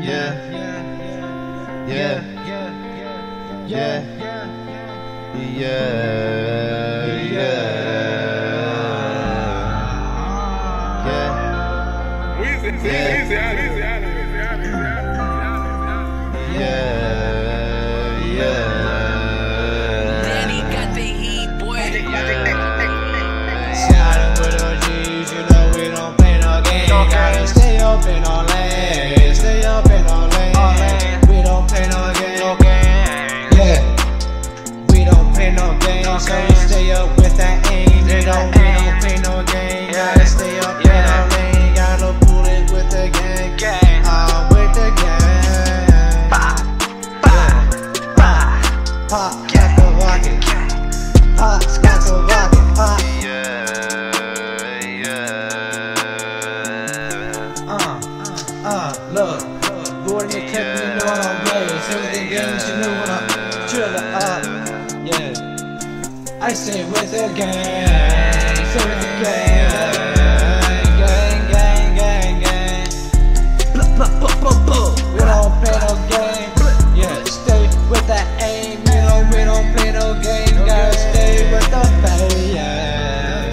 Danny got the heat, boy. Sliding with our G's, you know we don't play no games. Gotta stay up in our lane, stay up in our lane. We don't play no games. Yeah, we don't play no games, so we stay up with that aim. We don't play no games. Gotta stay up in our lane, gotta pull it with the gang. With the gang. Pop, got the rocket. Pop's got the rocket. Pop. Look, Gordon and Kevin, you know what I'm playing. Everything games, you know what I'm chillin' up. Yeah, I stay with the gang. Stay with the gang. Gang. We don't play no game. Yeah, stay with that aim. You know we don't play no game. Gotta stay with the fame. Yeah.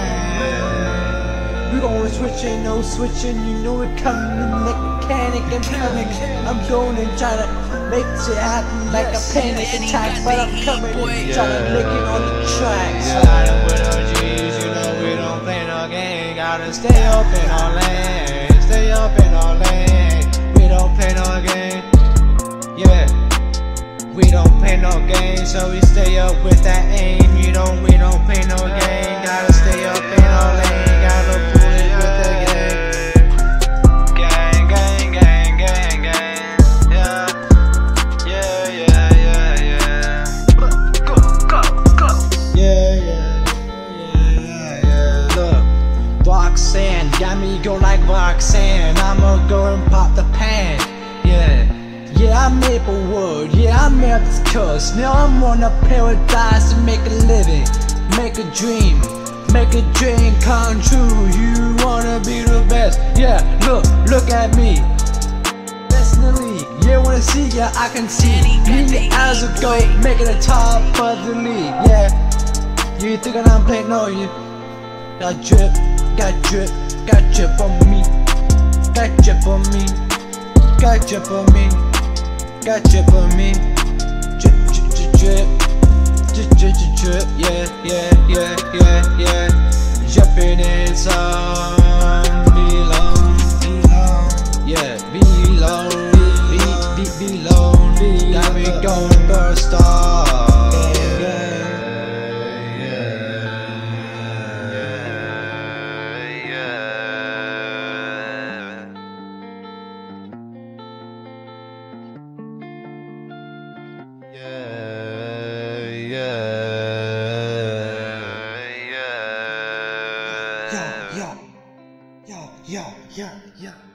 We gon' switchin', no switching. You know it coming like mechanic and panic. I'm going and tryna make shit happen like a panic attack, but I'm coming and tryna lick it on the track. Sliding with our G's, you know we don't play no game. Gotta stay up in our lane, stay up in our lane. We don't play no game. Yeah, we don't play no game, so we stay up with that aim. We don't play no game. Gotta stay up in our lane, gotta pull it with the gang. Roxanne, got me go like Roxanne. I'ma go and pop the pan. Yeah, I'm Maplewood. Yeah, I'm at this coast. Now I'm on a paradise to make a living, make a dream come true. You wanna be the best? Yeah, look at me. Best in the league. Yeah, wanna see ya? I can see me as a goat, making the top of the league. Yeah, you thinking I'm playing? No, you got drip. Got drip on me. Got drip on me. Got drip on me. Got drip on me. Drip. Drip. Yeah. Jumping in some below. Yeah, below. Got me going for a star. Yeah.